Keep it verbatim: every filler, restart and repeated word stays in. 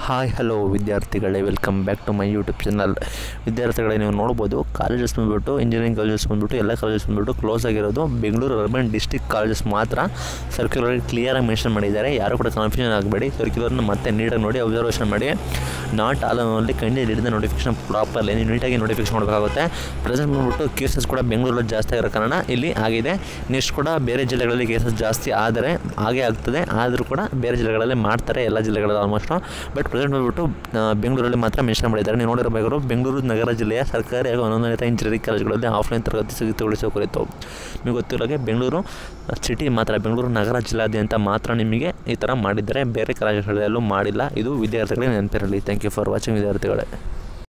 Hi hello ವಿದ್ಯಾರ್ಥಿಗಳೇ, welcome back to my YouTube channel. ವಿದ್ಯಾರ್ಥಿಗಳೇ, ನೀವು ನೋಡ್ಬೋದು ಕಾಲೇಜಸ್ ಬಂದುಬಿಟ್ಟು ಇಂಜಿನಿಯರಿಂಗ್ ಕಾಲೇಜಸ್ ಬಂದುಬಿಟ್ಟು ಎಲ್ಲ ಕಾಲೇಜಸ್ ಬಂದುಬಿಟ್ಟು ಕ್ಲೋಸ್ ಆಗಿರೋದು. ಬೆಂಗಳೂರು ಅರ್ಬನ್ ಡಿಸ್ಟ್ರಿಕ್ಟ್ ಕಾಲೇಜಸ್ ಮಾತ್ರ ಸರ್ಕ್ಯುಲರ್ ಕ್ಲಿಯರಾಗಿ ಮೆನ್ಷನ್ ಮಾಡಿದ್ದಾರೆ. ಯಾರು ಕೂಡ ಕನ್ಫ್ಯೂಷನ್ ಆಗಬೇಡಿ. ಸರ್ಕ್ಯುಲರ್ನ ಮತ್ತೆ ನೀಟಾಗಿ ನೋಡಿ ಅಬ್ಸರ್ವೇಷನ್ ಮಾಡಿ. Not all only kindly read the notification properly. ನೀವು ನೀಟಾಗಿ ನೋಟಿಫಿಕೇಶನ್ ಮಾಡಬೇಕಾಗುತ್ತೆ. ಪ್ರೆಸೆಂಟ್ ಬಂದುಬಿಟ್ಟು ಕೇಸಸ್ ಕೂಡ ಬೆಂಗಳೂರಲ್ಲಿ ಜಾಸ್ತಿ ಆಗಿರೋ ಕಾರಣ ಇಲ್ಲಿ ಆಗಿದೆ. ನೆಕ್ಸ್ಟ್ ಕೂಡ ಬೇರೆ ಜಿಲ್ಲೆಗಳಲ್ಲಿ ಕೇಸಸ್ ಜಾಸ್ತಿ ಆದರೆ ಹಾಗೇ ಆಗ್ತದೆ. ಆದರೂ ಕೂಡ ಬೇರೆ ಜಿಲ್ಲೆಗಳಲ್ಲಿ ಮಾಡ್ತಾರೆ, ಎಲ್ಲ ಜಿಲ್ಲೆಗಳಲ್ಲಿ ಆಲ್ಮೋಸ್ಟ್. ಬಟ್ ಪ್ರೆಸೆಂಟ್ ಬಂದುಬಿಟ್ಟು ಬೆಂಗಳೂರಲ್ಲಿ ಮಾತ್ರ ಮೆನ್ಷನ್ ಮಾಡಿದ್ದಾರೆ. ನೀವು ನೋಡಿರಬೇಕು, ಬೆಂಗಳೂರು ನಗರ ಜಿಲ್ಲೆಯ ಸರ್ಕಾರಿ ಹಾಗೂ ಅನುದಾನಿತ ಇಂಜಿನಿಯರಿಂಗ್ ಕಾಲೇಜುಗಳಲ್ಲಿ ಆಫ್ಲೈನ್ ತರಗತಿ ಸ್ಥಗಿತಗೊಳಿಸುವ ಕುರಿತು ನಿಮಗೆ ಗೊತ್ತಿರೋಗೆ ಬೆಂಗಳೂರು ಸಿಟಿ ಮಾತ್ರ, ಬೆಂಗಳೂರು ನಗರ ಜಿಲ್ಲಾದ್ಯಂತ ಮಾತ್ರ ನಿಮಗೆ ಈ ಥರ ಮಾಡಿದ್ದಾರೆ. ಬೇರೆ ಕಾಲೇಜುಗಳಲ್ಲೂ ಮಾಡಿಲ್ಲ. ಇದು ವಿದ್ಯಾರ್ಥಿಗಳಿಗೆ ನೆನಪಿರಲಿ. ಥ್ಯಾಂಕ್ ಯು ಫಾರ್ ವಾಚಿಂಗ್ ವಿದ್ಯಾರ್ಥಿಗಳೇ.